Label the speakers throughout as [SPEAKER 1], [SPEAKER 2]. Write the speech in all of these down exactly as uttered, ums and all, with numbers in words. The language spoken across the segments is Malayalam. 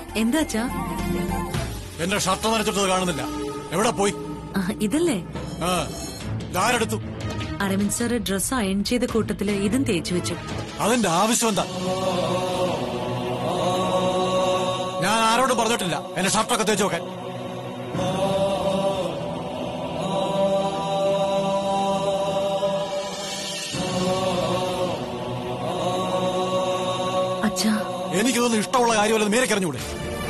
[SPEAKER 1] എന്താ അച്ഛാ?
[SPEAKER 2] എന്റെ ഷർട്ട് നനച്ചിട്ടത് കാണുന്നില്ല. എവിടെ പോയി?
[SPEAKER 1] ഇതല്ലേ?
[SPEAKER 2] ആരെടുത്തു?
[SPEAKER 1] അരവിന്ദ് സാറ് ഡ്രസ് അയൺ ചെയ്ത കൂട്ടത്തില് ഇതും തേച്ചു വെച്ചു.
[SPEAKER 2] അതിന്റെ ആവശ്യം എന്താ? ഞാൻ ആരോടും പറഞ്ഞിട്ടില്ല എന്റെ ഷർട്ടൊക്കെ തേച്ചു നോക്കാൻ.
[SPEAKER 1] അച്ഛാ,
[SPEAKER 2] എനിക്കിതൊന്നും ഇഷ്ടമുള്ള കാര്യമല്ലെന്ന് മേരക്കറിഞ്ഞൂടെ?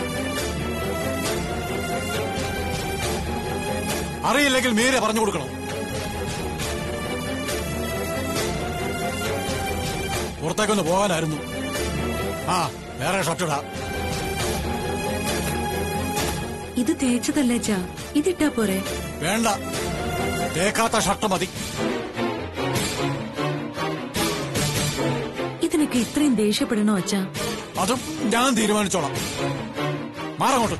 [SPEAKER 2] അറിയില്ലെങ്കിൽ മീരെ പറഞ്ഞു കൊടുക്കണം. പുറത്തേക്കൊന്ന് പോകാനായിരുന്നു. ആ, വേറെ ഷർട്ട് ഇടാ.
[SPEAKER 1] ഇത് തേച്ചതല്ലേ അച്ഛാ? ഇതിട്ടാ പോരെ?
[SPEAKER 2] വേണ്ട, തേക്കാത്ത ഷർട്ട് മതി.
[SPEAKER 1] ഇതിനൊക്കെ ഇത്രയും ദേഷ്യപ്പെടണോ അച്ഛാ?
[SPEAKER 2] അതും ഞാൻ തീരുമാനിച്ചോളാം. മാറങ്ങോട്ട്.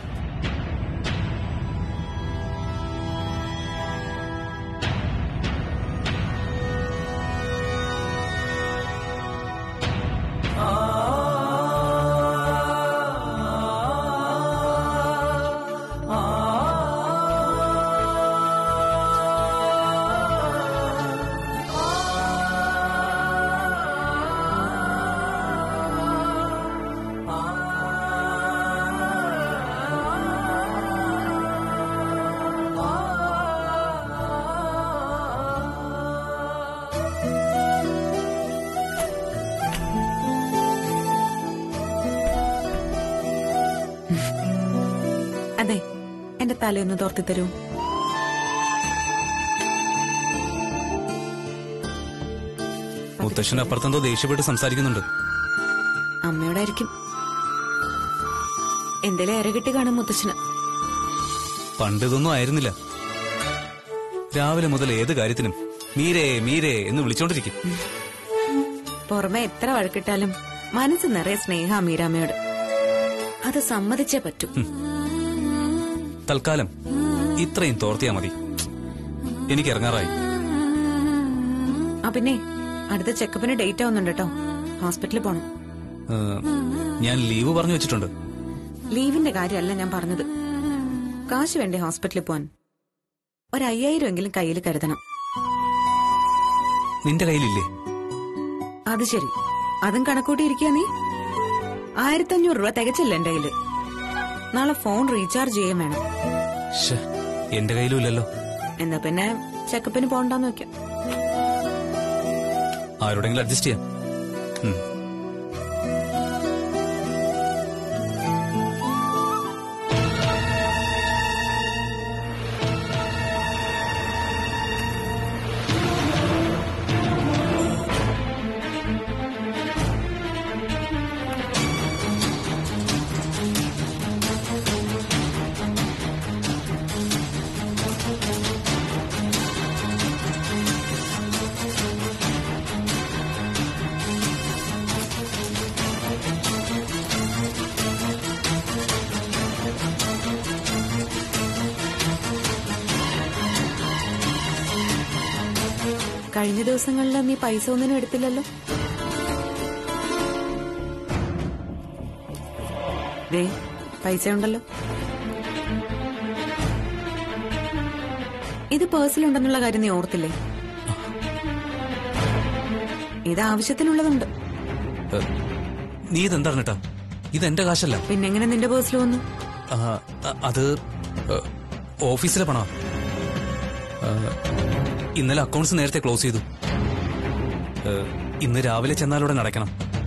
[SPEAKER 1] അതെ, എന്റെ തലയൊന്ന് തോർത്തി തരൂ.
[SPEAKER 3] മുത്തശ്ശൻ അപ്പുറത്തെന്തോ ദേഷ്യപ്പെട്ട് സംസാരിക്കുന്നുണ്ട്.
[SPEAKER 1] അമ്മയോടായിരിക്കും. എന്തേലും ഇരകിട്ടി കാണും മുത്തശ്ശന്.
[SPEAKER 3] പണ്ടിതൊന്നും ആയിരുന്നില്ല. രാവിലെ മുതൽ ഏത് കാര്യത്തിനും മീരേ മീരേ എന്ന് വിളിച്ചോണ്ടിരിക്കും.
[SPEAKER 1] പുറമെ എത്ര വഴക്കിട്ടാലും മനസ്സ് നിറയെ സ്നേഹ മീരാമ്മയോട്. അത് സമ്മതിച്ചേ പറ്റൂ.
[SPEAKER 3] തൽക്കാലം ഇത്രയും തോർത്തിയാ മതി. എനിക്ക് ഇറങ്ങാറായി.
[SPEAKER 1] ആ പിന്നെ അടുത്ത ചെക്കപ്പിന് ഡേറ്റ് ആവുന്നുണ്ട് കേട്ടോ. ഹോസ്പിറ്റലിൽ പോണം.
[SPEAKER 3] ഞാൻ ലീവ് പറഞ്ഞു വെച്ചിട്ടുണ്ട്.
[SPEAKER 1] ലീവിന്റെ കാര്യമല്ല ഞാൻ പറഞ്ഞത്. കാശ് വേണ്ടേ ഹോസ്പിറ്റലിൽ പോവാൻ? ഒരു അയ്യായിരം എങ്കിലും കയ്യിൽ കരുതണം.
[SPEAKER 3] നിന്റെ കയ്യിലില്ലേ?
[SPEAKER 1] അത് ശരി, അതും കണക്കൂട്ടിയിരിക്കുക നീ. ആയിരത്തി അഞ്ഞൂറ് രൂപ തികച്ചില്ല എന്റെ കയ്യില്. നാളെ ഫോൺ റീചാർജ് ചെയ്യാൻ വേണം.
[SPEAKER 3] എന്റെ കയ്യിലും ഇല്ലല്ലോ.
[SPEAKER 1] എന്നാ പിന്നെ ചെക്കപ്പിന് പോകണ്ടെന്ന് വെക്കാം.
[SPEAKER 3] ആരോടെങ്കിലും അഡ്ജസ്റ്റ് ചെയ്യാം.
[SPEAKER 1] കഴിഞ്ഞ ദിവസങ്ങളിൽ നീ പൈസ ഒന്നിനും എടുത്തില്ലല്ലോ. ദേ പൈസ ഉണ്ടല്ലോ. ഇത് പേഴ്സിലുണ്ടെന്നുള്ള കാര്യം നീ ഓർത്തില്ലേ? ഇത് ആവശ്യത്തിനുള്ളതുണ്ട്.
[SPEAKER 3] നീ ഇതെന്താണ് കേട്ടാ? ഇതെന്റെ കാശല്ല.
[SPEAKER 1] പിന്നെങ്ങനെ നിന്റെ പേഴ്സിൽ വന്നു?
[SPEAKER 3] അത് ഓഫീസിലെ പണോ. ഇന്നലെ അക്കൗണ്ട്സ് നേരത്തെ ക്ലോസ് ചെയ്തു. ഇന്ന് രാവിലെ ചെന്നാലൂടെ നടക്കണം.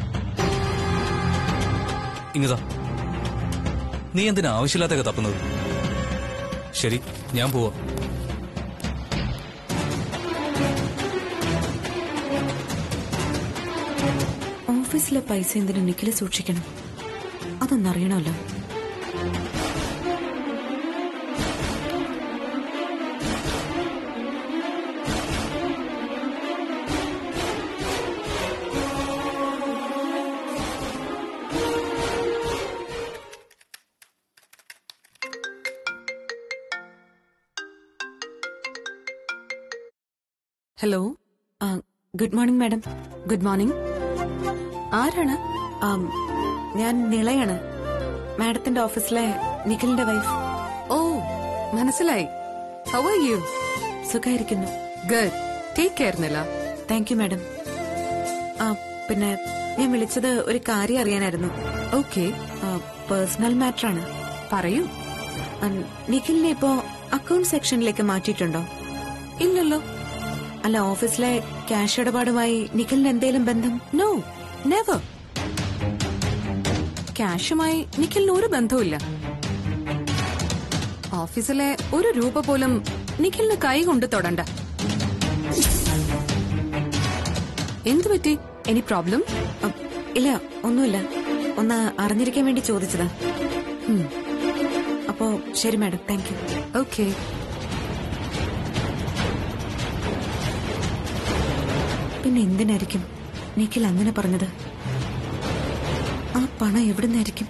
[SPEAKER 3] ഇങ്ങതാ. നീ എന്തിനാ ആവശ്യമില്ലാത്തൊക്കെ തപ്പുന്നത്? ശരി, ഞാൻ പോവാ.
[SPEAKER 1] ഓഫീസിലെ പൈസ എന്തിനു നിക്കില് സൂക്ഷിക്കണം? അതൊന്നറിയണമല്ലോ. Hello, good morning madam. Good morning. ആരാണ്? ഞാൻ നിളയാണ്. മാഡത്തിന്റെ ഓഫീസിലെ നിഖിലിന്റെ വൈഫ്.
[SPEAKER 4] ഓ, മനസ്സിലായി. How are you?
[SPEAKER 1] സുഖായിരിക്കുന്നു.
[SPEAKER 4] Good. Take care Nila.
[SPEAKER 1] Thank you madam. ആ പിന്നെ ഞാൻ വിളിച്ചത് ഒരു കാര്യം അറിയാനായിരുന്നു.
[SPEAKER 4] ഓക്കെ,
[SPEAKER 1] പേഴ്സണൽ മാറ്റർ ആണ്.
[SPEAKER 4] പറയൂ.
[SPEAKER 1] നിഖിലിനെ ഇപ്പോ അക്കൗണ്ട് സെക്ഷനിലേക്ക് മാറ്റിയിട്ടുണ്ടോ?
[SPEAKER 4] ഇല്ലല്ലോ.
[SPEAKER 1] അല്ല, ഓഫീസിലെ ക്യാഷ് ഇടപാടുമായി നിഖിലിന് എന്തേലും ബന്ധം?
[SPEAKER 4] No, never. ക്യാഷുമായി നിഖിലിന് ഒരു ബന്ധവുമില്ല. ഓഫീസിലെ ഒരു രൂപ പോലും നിഖിലിന് കൈ കൊണ്ട് തൊടണ്ട. എന്തു പറ്റി? Any problem?
[SPEAKER 1] ഇല്ല, ഒന്നുമില്ല. ഒന്ന് അറിഞ്ഞിരിക്കാൻ വേണ്ടി ചോദിച്ചതാ. അപ്പോ ശരി മാഡം, താങ്ക് യു.
[SPEAKER 4] ഓക്കെ.
[SPEAKER 1] പിന്നെ എന്തിനായിരിക്കും നിഖിൽ അങ്ങനെ പറഞ്ഞത്? ആ പണം എവിടുന്നായിരിക്കും?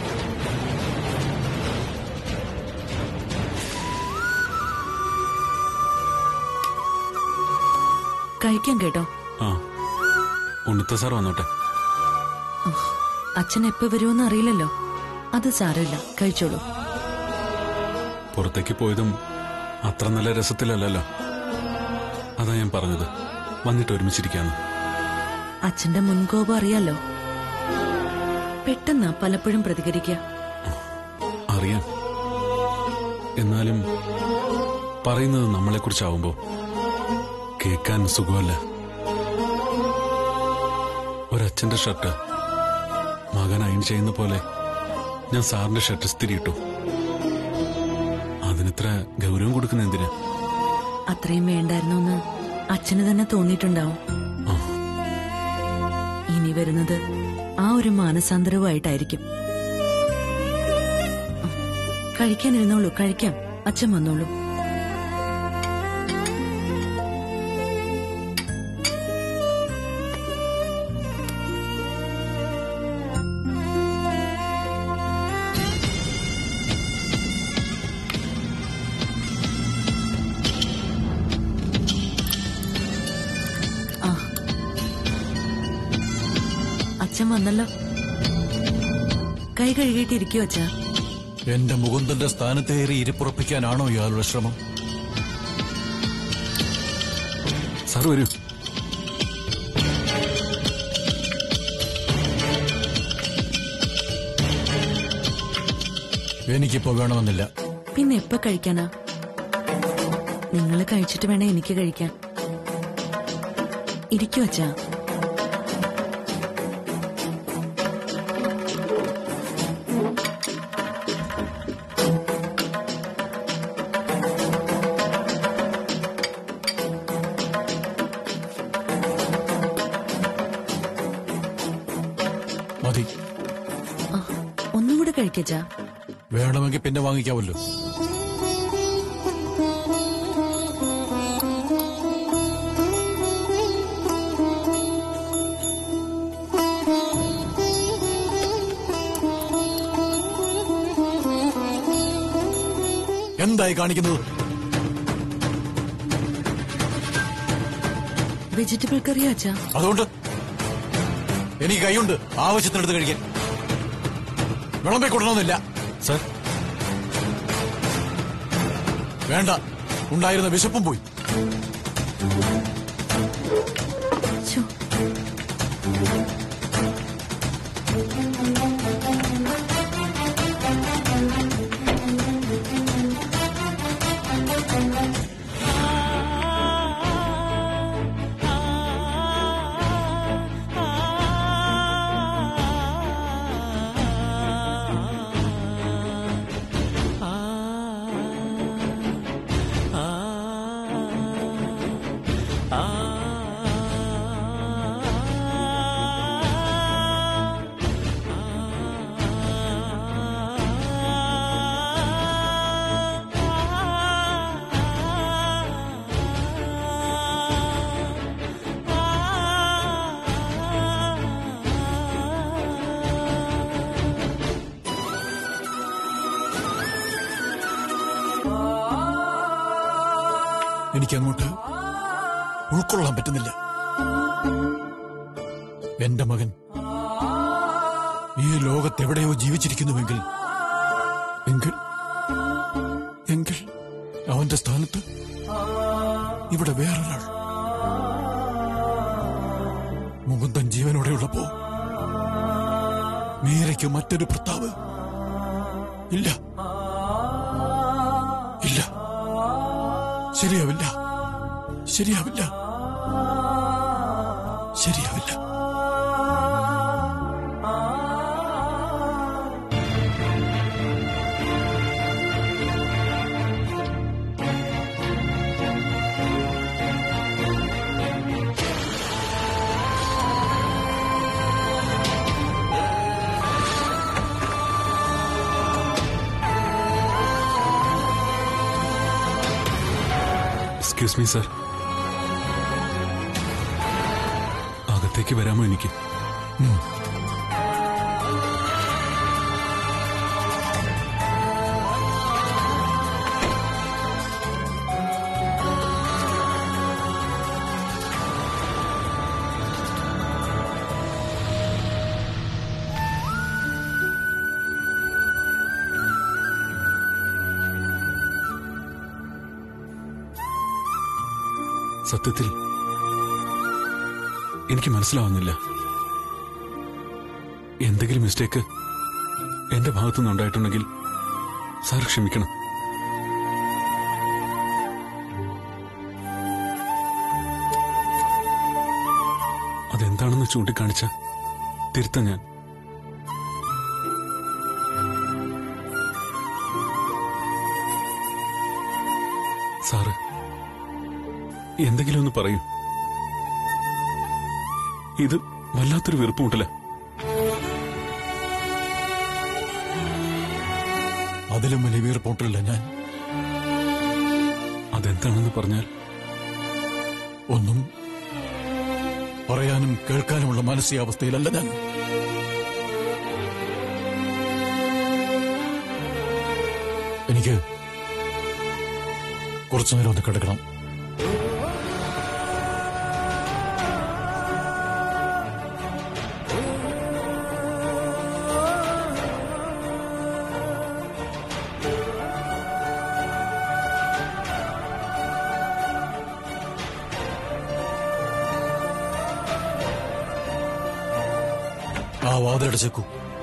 [SPEAKER 1] കഴിക്കാൻ കേട്ടോ?
[SPEAKER 5] ആ, ഉണ്ണിത്ത സാർ വന്നോട്ടെ.
[SPEAKER 1] അച്ഛൻ എപ്പോ വരുമെന്ന് അറിയില്ലല്ലോ. അത് സാരമില്ല, കഴിച്ചോളൂ.
[SPEAKER 5] പുറത്തേക്ക് പോയതും അത്ര നല്ല രസത്തിലല്ലല്ലോ. അതാ ഞാൻ പറഞ്ഞത്, വന്നിട്ട് ഒരുമിച്ചിരിക്കാന്ന്.
[SPEAKER 1] അച്ഛന്റെ മുൻകോപം അറിയാലോ. പെട്ടെന്നാ പലപ്പോഴും പ്രതികരിക്കുക.
[SPEAKER 5] അറിയാം. എന്നാലും പറയുന്നത് നമ്മളെ കുറിച്ചാവുമ്പോ കേൾക്കാൻ സുഖമല്ല. ഒരച്ഛന്റെ ഷർട്ട് മകൻ അയൺ ചെയ്യുന്ന പോലെ ഞാൻ സാറിന്റെ ഷർട്ട് സ്ഥിരിയിട്ടു. അതിനിത്ര ഗൗരവം കൊടുക്കുന്ന എന്തിനാ?
[SPEAKER 1] അത്രയും വേണ്ടായിരുന്നോന്ന് അച്ഛന് തന്നെ തോന്നിയിട്ടുണ്ടാവും. ഇനി വരുന്നത് ആ ഒരു മാനസാന്തരവുമായിട്ടായിരിക്കും. കഴിക്കാനിരുന്നോളൂ, കഴിക്കാം. അച്ഛൻ വന്നോളൂ. അച്ഛൻ വന്നല്ലോ. കൈ കഴുകിയിട്ടിരിക്കോ അച്ഛാ?
[SPEAKER 2] എന്റെ മുകുന്ദന്റെ സ്ഥാനത്തേറി ഇരിപ്പുറപ്പിക്കാനാണോ ഇയാളുടെ ശ്രമം?
[SPEAKER 5] സാർ വരൂ.
[SPEAKER 2] എനിക്കിപ്പോ വേണമെന്നില്ല.
[SPEAKER 1] പിന്നെ എപ്പോ കഴിക്കാനാ? നിങ്ങൾ കഴിച്ചിട്ട് വേണേ എനിക്ക് കഴിക്കാൻ. ഇരിക്കൂ അച്ഛാ.
[SPEAKER 2] മതി.
[SPEAKER 1] ഒന്നുകൂടെ കഴിക്കച്ചാ.
[SPEAKER 2] വേണമെങ്കിൽ പിന്നെ വാങ്ങിക്കാവല്ലോ. എന്തായി കാണിക്കുന്നത്?
[SPEAKER 1] വെജിറ്റബിൾ കറിയാ അച്ഛാ.
[SPEAKER 2] അതുകൊണ്ട് എനിക്ക് കൈയുണ്ട് ആവശ്യത്തിനെടുത്ത് കഴിക്കാൻ. വിളമ്പി കൊടുക്കണമെന്നില്ല.
[SPEAKER 5] സാർ
[SPEAKER 2] വേണ്ട, ഉണ്ടായിരുന്ന വിശപ്പും പോയി.
[SPEAKER 1] ശോ.
[SPEAKER 2] എനിക്കങ്ങോട്ട് ഉൾക്കൊള്ളാൻ പറ്റുന്നില്ല. എന്റെ മകൻ ഈ ലോകത്തെവിടെയോ ജീവിച്ചിരിക്കുന്നുവെങ്കിൽ എങ്കിൽ എങ്കിൽ അവന്റെ സ്ഥാനത്ത് ഇവിടെ വേറൊരാൾ മുകുന്ദൻ ജീവനോടെയുള്ളപ്പോ മീരയ്ക്ക് മറ്റൊരു ഭർത്താവ് ഇല്ല ഇല്ല ശരിയാവില്ല ശരിയാവില്ല ശരിയാവില്ല.
[SPEAKER 5] എക്സ്ക്യൂസ് മീ സർ, അകത്തേക്ക് വരാമോ എനിക്ക്? സത്യത്തിൽ എനിക്ക് മനസ്സിലാവുന്നില്ല. എന്തെങ്കിലും മിസ്റ്റേക്ക് എന്റെ ഭാഗത്തുനിന്ന് ഉണ്ടായിട്ടുണ്ടെങ്കിൽ സാർ ക്ഷമിക്കണം. അതെന്താണെന്ന് ചൂണ്ടിക്കാണിച്ച തിരുത്ത ഞാൻ. സാറ് എന്തെങ്കിലും ഒന്ന് പറയൂ. ഇത് വല്ലാത്തൊരു വെറുപ്പുമുട്ടല.
[SPEAKER 2] അതിലും വലിയ വീർപ്പുട്ടില്ല ഞാൻ.
[SPEAKER 5] അതെന്താണെന്ന് പറഞ്ഞാൽ?
[SPEAKER 2] ഒന്നും പറയാനും കേൾക്കാനുമുള്ള മാനസികാവസ്ഥയിലല്ല ഞാൻ. എനിക്ക് കുറച്ചു നേരം ഒന്ന് കിടക്കണം. ആ വാതിലടച്ചേക്കൂ.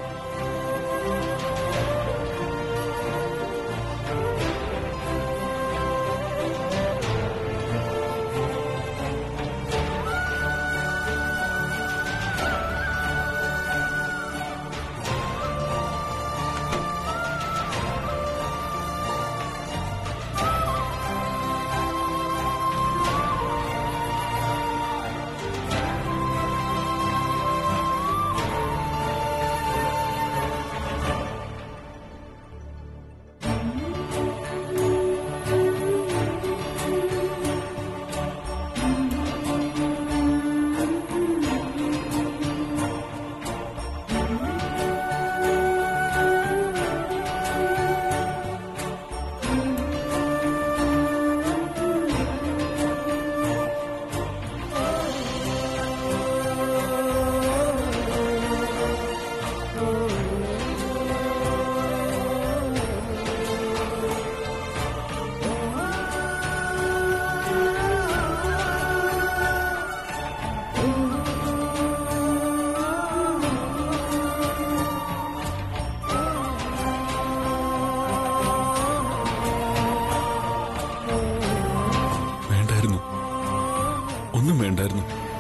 [SPEAKER 5] ഒന്നും വേണ്ടായിരുന്നു.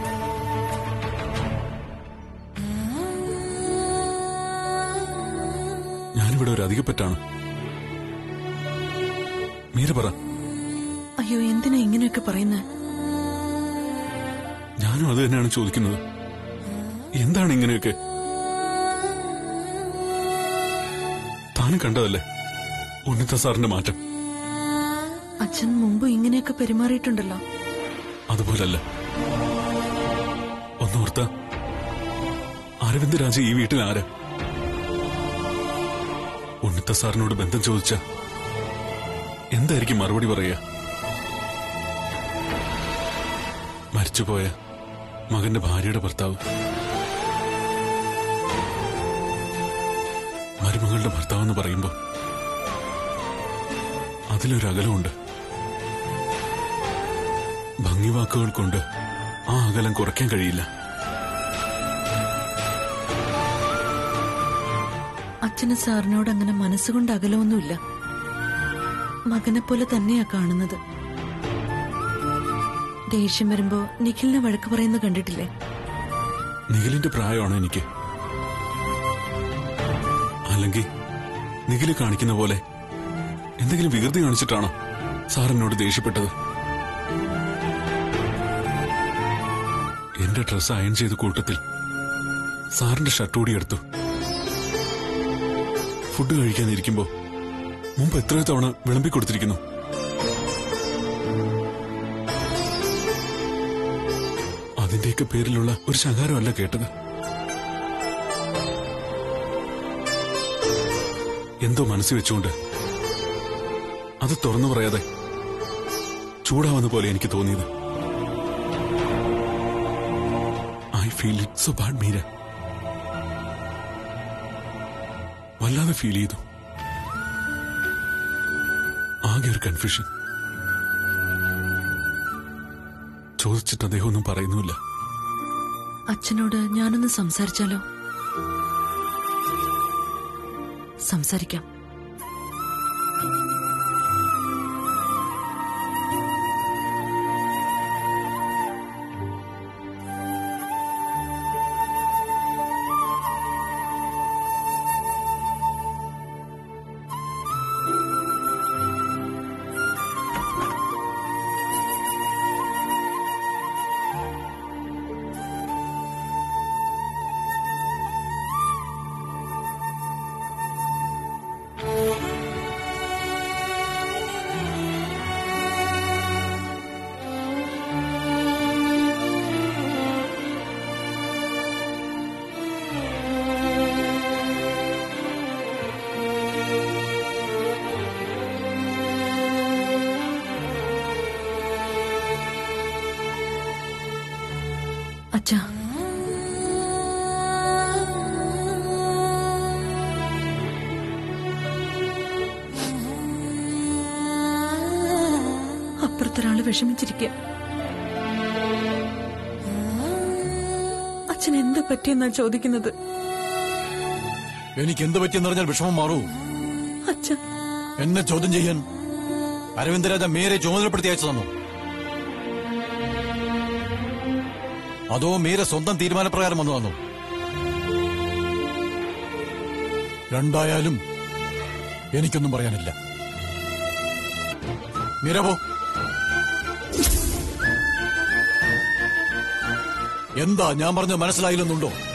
[SPEAKER 5] ഞാനിവിടെ ഒരു അധികപ്പറ്റാണ്. മീര പറ.
[SPEAKER 4] അയ്യോ, എന്തിനാ ഇങ്ങനെയൊക്കെ പറയുന്നത്?
[SPEAKER 5] ഞാനും അത് തന്നെയാണ് ചോദിക്കുന്നത്. എന്താണ് ഇങ്ങനെയൊക്കെ? താനും കണ്ടതല്ലേ ഉണ്ണിത്ത സാറിന്റെ മാറ്റം.
[SPEAKER 4] അച്ഛൻ മുമ്പ് ഇങ്ങനെയൊക്കെ പെരുമാറിയിട്ടുണ്ടല്ലോ.
[SPEAKER 5] അതുപോലല്ല. ഒന്നോർത്ത, അരവിന്ദ് രാജ ഈ വീട്ടിൽ ആരാ? ഉണ്ണിത്ത സാറിനോട് ബന്ധം ചോദിച്ച എന്തായിരിക്കും മറുപടി പറയുക? മരിച്ചുപോയ മകന്റെ ഭാര്യയുടെ ഭർത്താവ്. മരുമകളുടെ ഭർത്താവെന്ന് പറയുമ്പോ അതിലൊരു അകലമുണ്ട്. ഭംഗിവാക്കുകൾ കൊണ്ട് ആ അകലം കുറയ്ക്കാൻ കഴിയില്ല.
[SPEAKER 6] അച്ഛന് സാറിനോട് അങ്ങനെ മനസ്സുകൊണ്ട് അകലമൊന്നുമില്ല. മകനെ പോലെ തന്നെയാ കാണുന്നത്. ദേഷ്യം വരുമ്പോ നിഖിലിനെ വഴക്ക് പറയുന്നത് കണ്ടിട്ടില്ലേ?
[SPEAKER 5] നിഖിലിന്റെ പ്രായമാണ് എനിക്ക്. അല്ലെങ്കിൽ നിഖില് കാണിക്കുന്ന പോലെ എന്തെങ്കിലും വികൃതി കാണിച്ചിട്ടാണോ സാറിനോട് ദേഷ്യപ്പെട്ടത്? എന്റെ ഡ്രസ് അയൺ ചെയ്ത കൂട്ടത്തിൽ സാറിന്റെ ഷർട്ട് കൂടി എടുത്തു. ഫുഡ് കഴിക്കാനിരിക്കുമ്പോ മുമ്പ് എത്രയോ തവണ വിളമ്പിക്കൊടുത്തിരിക്കുന്നു. അതിന്റെയൊക്കെ പേരിലുള്ള ഒരു ശകാരമല്ല കേട്ടത്. എന്തോ മനസ്സിൽ വെച്ചുകൊണ്ട് അത് തുറന്നു പറയാതെ ചൂടാവുന്ന പോലെ എനിക്ക് തോന്നിയത്. I feel it so bad Meera. വല്ലാതെ ഫീൽ ചെയ്തു. ആകെ ഒരു കൺഫ്യൂഷൻ. ചോദിച്ചിട്ട് അദ്ദേഹം ഒന്നും പറയുന്നുമില്ല.
[SPEAKER 6] അച്ഛനോട് ഞാനൊന്ന് സംസാരിച്ചാലോ? സംസാരിക്കാം. അച്ഛാ, അപ്പുറത്തൊരാള് വിഷമിച്ചിരിക്കുക. അച്ഛൻ എന്ത് പറ്റിയെന്നാ ചോദിക്കുന്നത്?
[SPEAKER 2] എനിക്ക് എന്ത് പറ്റിയെന്ന് പറഞ്ഞാൽ വിഷമം മാറൂ.
[SPEAKER 6] അച്ഛ,
[SPEAKER 2] എന്നെ ചോദ്യം ചെയ്യാൻ അരവിന്ദരാജ മീരെ ചുമതലപ്പെടുത്തി അയച്ചതാണോ? അതോ മീര സ്വന്തം തീരുമാനപ്രകാരം വന്നു വന്നു? രണ്ടായാലും എനിക്കൊന്നും പറയാനില്ല. മീര പോ. എന്താ ഞാൻ പറഞ്ഞത് മനസ്സിലായില്ലെന്നുണ്ടോ?